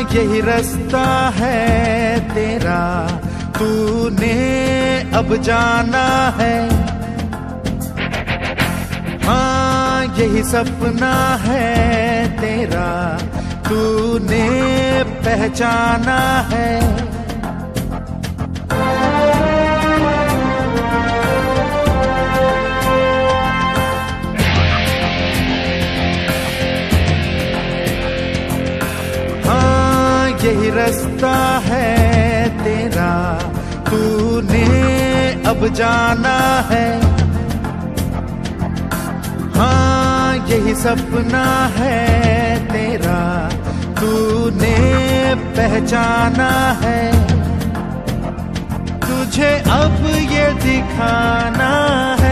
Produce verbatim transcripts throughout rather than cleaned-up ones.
यही रास्ता है तेरा, तूने अब जाना है। हाँ यही सपना है तेरा, तूने पहचाना है। यही रास्ता है तेरा, तूने अब जाना है। हाँ यही सपना है तेरा, तूने पहचाना है। तुझे अब ये दिखाना है।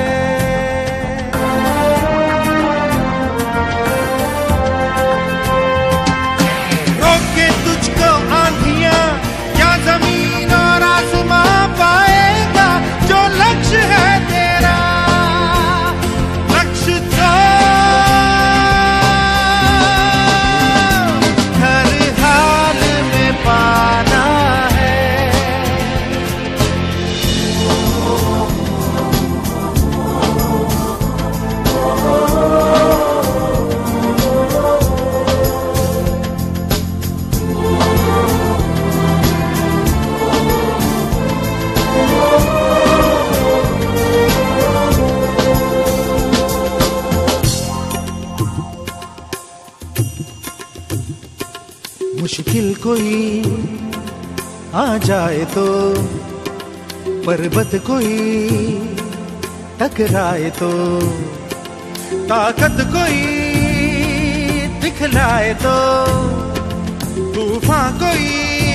मुश्किल कोई आ जाए तो, पर्वत कोई टकराए तो, ताकत कोई दिखलाए तो, तूफान कोई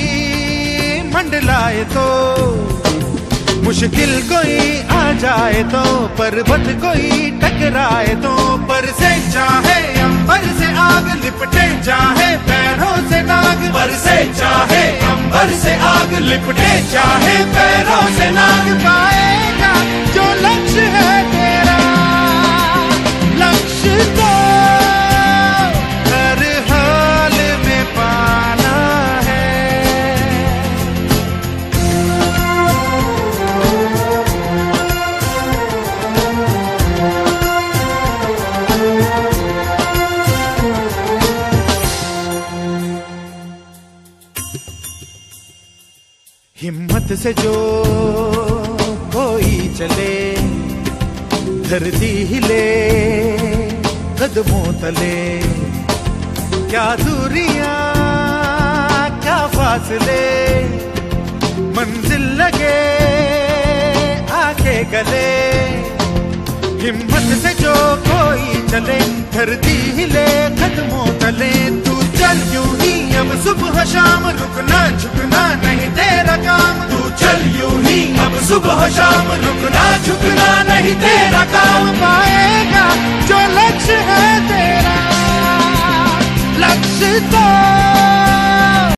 मंडलाए तो। मुश्किल कोई आ जाए तो, पर्वत कोई टकराए तो, पर से चाहे अंबर से आग लिपटे चाहे पैरों से नाग, पर से चाहे अंबर से आग लिपटे चाहे पैरों से नाग। पाएगा जो लक्ष्य है तेरा, लक्ष्य तो हर हाल में पाना है। हिम्मत से जो कोई चले, धरती हिले कदमों तले। क्या दूरियां क्या फासले, मंजिल लगे आके गले। हिम्मत से जो कोई चले, धरती हिले कदमों तले। तू चल यूं ही अब सुबह शाम, रुकना झुकना नहीं तेरा काम। तू चल यूं ही अब सुबह शाम, रुकना झुकना नहीं तेरा काम। पाएगा जो लक्ष्य है तेरा, लक्ष्य तो